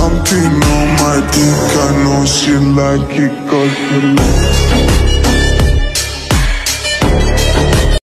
something on my dick, I know she like it 'cause you